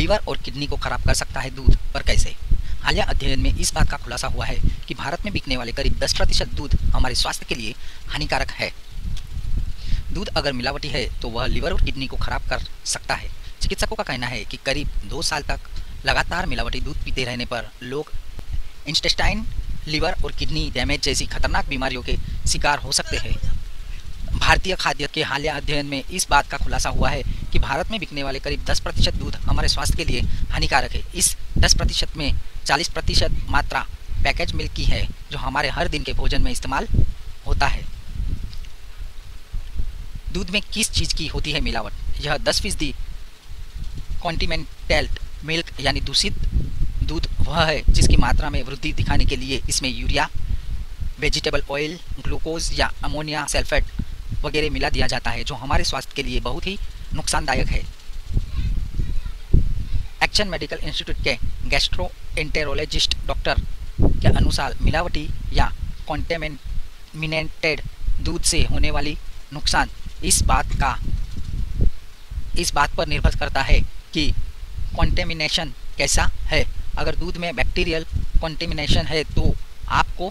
Liver और kidney को खराब कर सकता है दूध, पर कैसे? हालिया अध्ययन में इस बात का खुलासा हुआ है कि भारत में बिकने वाले करीब 10% दूध हमारे स्वास्थ्य के लिए हानिकारक है। दूध अगर मिलावटी है तो वह लीवर और किडनी को खराब कर सकता है। चिकित्सकों का कहना है कि करीब 2 साल तक लगातार मिलावटी दूध पीते रहने पर लोग इंटेस्टाइन, लीवर और किडनी डैमेज जैसी खतरनाक बीमारियों के शिकार हो सकते हैं। भारतीय खाद्य के हालिया अध्ययन में इस बात का खुलासा हुआ है कि भारत में बिकने वाले करीब 10% दूध हमारे स्वास्थ्य के लिए हानिकारक है। इस 10% में 40% मात्रा पैकेज मिल्क की है, जो हमारे हर दिन के भोजन में इस्तेमाल होता है। दूध में किस चीज़ की होती है मिलावट? यह 10% कॉन्टिनेंटल मिल्क यानी दूषित दूध वह है जिसकी मात्रा में वृद्धि दिखाने के लिए इसमें यूरिया, वेजिटेबल ऑयल, ग्लूकोज या अमोनिया सल्फेट वगैरह मिला दिया जाता है, जो हमारे स्वास्थ्य के लिए बहुत ही नुकसानदायक है। एक्शन मेडिकल इंस्टीट्यूट के गैस्ट्रोएंटेरोलॉजिस्ट डॉक्टर के अनुसार मिलावटी या कॉन्टेमिनेटेड दूध से होने वाली नुकसान इस बात पर निर्भर करता है कि कॉन्टेमिनेशन कैसा है। अगर दूध में बैक्टीरियल कॉन्टेमिनेशन है तो आपको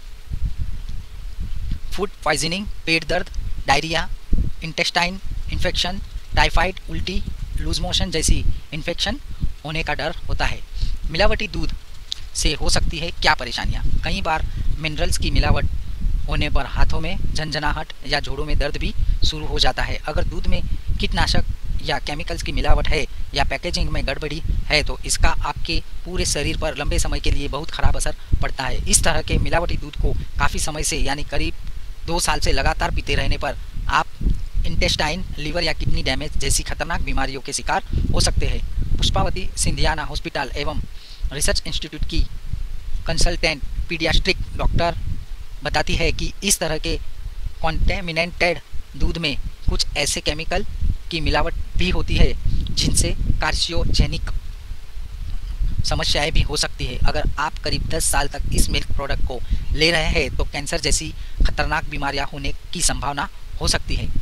फूड पॉइजनिंग, पेट दर्द, डायरिया, इंटेस्टाइन इन्फेक्शन, टाइफाइड, उल्टी, लूज मोशन जैसी इन्फेक्शन होने का डर होता है। मिलावटी दूध से हो सकती है क्या परेशानियाँ? कई बार मिनरल्स की मिलावट होने पर हाथों में झंझनाहट या जोड़ों में दर्द भी शुरू हो जाता है। अगर दूध में कीटनाशक या केमिकल्स की मिलावट है या पैकेजिंग में गड़बड़ी है तो इसका आपके पूरे शरीर पर लंबे समय के लिए बहुत ख़राब असर पड़ता है। इस तरह के मिलावटी दूध को काफ़ी समय से यानी करीब 2 साल से लगातार पीते रहने पर आप इंटेस्टाइन, लीवर या किडनी डैमेज जैसी खतरनाक बीमारियों के शिकार हो सकते हैं। पुष्पावती सिंधियाना हॉस्पिटल एवं रिसर्च इंस्टीट्यूट की कंसल्टेंट पीडियाट्रिक डॉक्टर बताती है कि इस तरह के कॉन्टेमिनेटेड दूध में कुछ ऐसे केमिकल की मिलावट भी होती है जिनसे कार्सियोजेनिक समस्याएं भी हो सकती है। अगर आप करीब 10 साल तक इस मिल्क प्रोडक्ट को ले रहे हैं तो कैंसर जैसी खतरनाक बीमारियां होने की संभावना हो सकती है।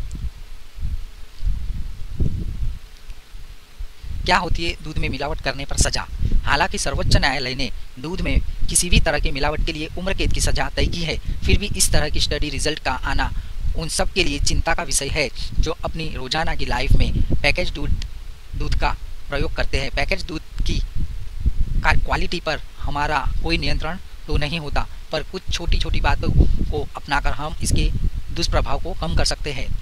क्या होती है दूध में मिलावट करने पर सजा? हालांकि सर्वोच्च न्यायालय ने दूध में किसी भी तरह की मिलावट के लिए उम्र कैद की सजा तय की है, फिर भी इस तरह की स्टडी रिजल्ट का आना उन सब के लिए चिंता का विषय है जो अपनी रोजाना की लाइफ में पैकेज दूध का प्रयोग करते हैं। पैकेज दूध की क्वालिटी पर हमारा कोई नियंत्रण तो नहीं होता, पर कुछ छोटी छोटी बातों को अपनाकर हम इसके दुष्प्रभाव को कम कर सकते हैं।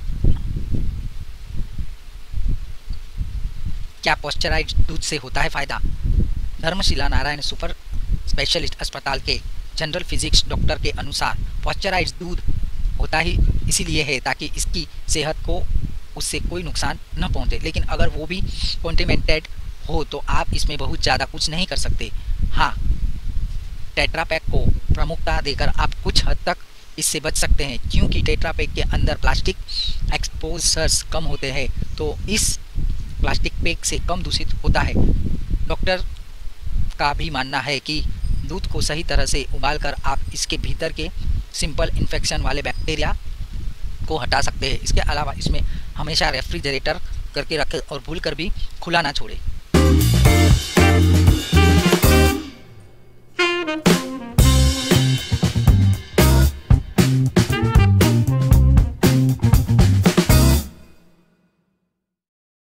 क्या पॉस्चराइज्ड दूध से होता है फायदा? धर्मशिला नारायण सुपर स्पेशलिस्ट अस्पताल के जनरल फिजिक्स डॉक्टर के अनुसार पॉस्चराइज्ड दूध होता ही इसीलिए है ताकि इसकी सेहत को उससे कोई नुकसान न पहुंचे, लेकिन अगर वो भी कॉन्टेमिनेटेड हो तो आप इसमें बहुत ज़्यादा कुछ नहीं कर सकते। हाँ, टेट्रा पैक को प्रमुखता देकर आप कुछ हद तक इससे बच सकते हैं, क्योंकि टेट्रा पैक के अंदर प्लास्टिक एक्सपोजर्स कम होते हैं तो इस प्लास्टिक पैक से कम दूषित होता है। डॉक्टर का भी मानना है कि दूध को सही तरह से उबालकर आप इसके भीतर के सिंपल इन्फेक्शन वाले बैक्टीरिया को हटा सकते हैं। इसके अलावा इसमें हमेशा रेफ्रिजरेटर करके रखें और भूलकर भी खुला ना छोड़ें।